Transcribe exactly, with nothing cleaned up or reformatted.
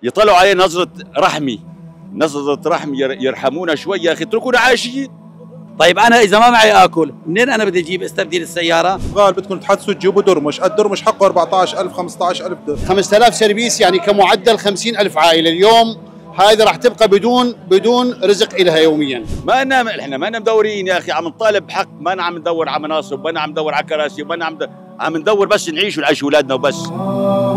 يطلعوا عليه نظرة رحمي، نظرة رحم، يرحمونا شوي يا أخي، اتركونا عايشين. طيب أنا إذا ما معي آكل منين أنا بدي أجيب استبدل السيارة؟ قال بدكم تحدثوا تجيبوا درمش، الدرمش حقه أربعطعش ألف خمسطعش ألف درهم. خمسة آلاف سيرفيس يعني كمعدل خمسين ألف عائلة اليوم، هذه راح تبقى بدون بدون رزق إلها يوميا. ما نام احنا ما مدورين يا اخي، عم نطالب بحق، ما عم ندور على مناصب، ما عم ندور على كراسي، ما عم عم ندور بس نعيش ونعيش اولادنا وبس.